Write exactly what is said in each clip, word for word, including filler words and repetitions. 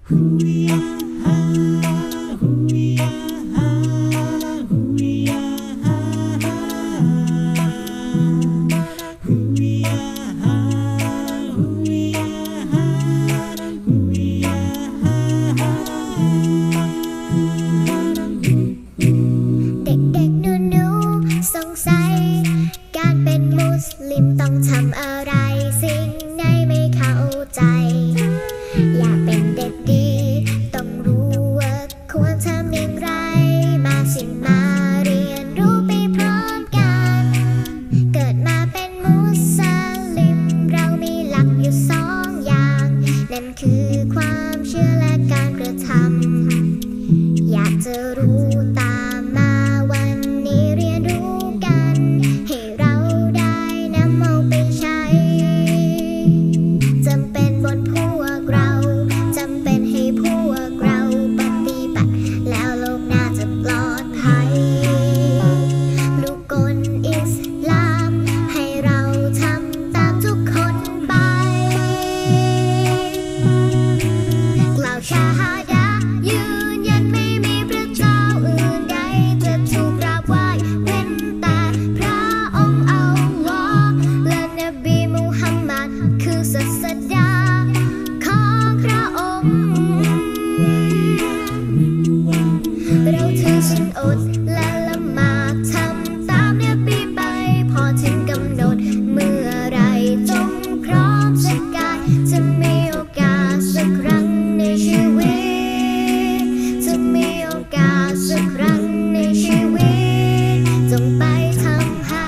ต้องทำอะไรสิ่งไหนไม่เข้าใจอยากเป็นเด็กดีต้องรู้ว่าควรทำอย่างไรมาสิมาเรียนรู้ไปพร้อมกันเกิดมาเป็นมุสลิมเรามีหลักอยู่สองอย่างนั่นคือความเชื่อและการกระทำอยากจะรู้ตามมาวันนี้เรียนรู้กันให้เราได้นำเอาไปใช้จำเป็นบนพวกเราจำเป็นให้พวกเราปฏิบัติแล้วโลกน่าจะปลอดภัยลูกกลอิสลามให้เราทำตามทุกคนไปกล่าวชาฮาดะห์ยืนยันไม่มีพระเจ้าอื่นใดจะถูกกราบไหว้เว้นแต่พระองค์อัลลอฮ์และนบีมุฮัมมัดคือศาสดาของพระองค์เราถือศีลอดและละหมาดทำตามนบีไปพอถึงกำหนดเมื่อไรจงพร้อมสักกายจะมีโอกาสสักครั้งในชีวิตจะมีโอกาสสักครั้งในชีวิตจงไปทำหา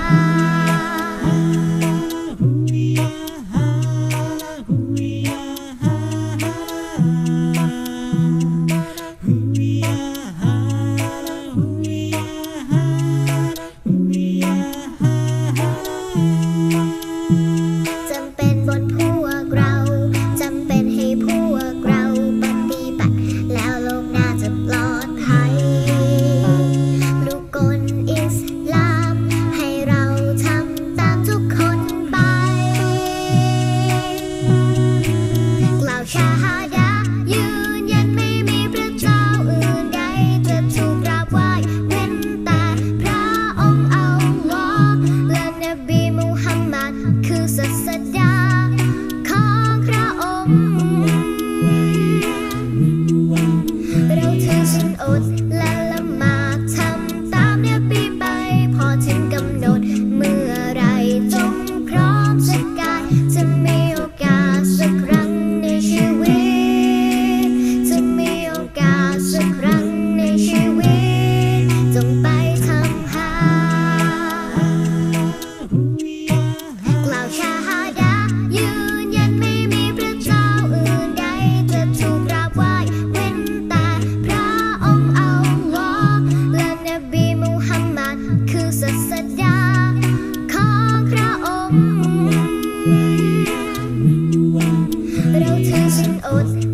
จำเป็นบนพวกเราจำเป็นให้พวกเราปฏิบัติแล้วโลกน่าจะปลอดภัยลูกกลอิสลามให้เราทำตามทุกคนไปกล่าวชาฮาดะห์ยืนยันไม่มีพระเจ้าอื่นใดจะถูกกราบไหว้เว้นแต่พระองค์อัลลอฮ์และนบีมุฮัมมัดคือศาสดาของพระองค์เราถือศีลอดและละหมาดทำตามนบีไปพอถึงกำหนดเมื่อไรจงพร้อมสักกายจะมีโอกาสสักครั้งในชีวิตจะมีโอกาสสักครั้งในชีวิตจงไปทำหากล่าวชาฮาดะห์ยืนยันไม่มีพระเจ้าอื่นใดจะถูกกราบไหว้เว้นแต่พระองค์อัลลอฮ์และนบีมุฮัมมัดคือศาสดาของพระองค์เราถือศีลอด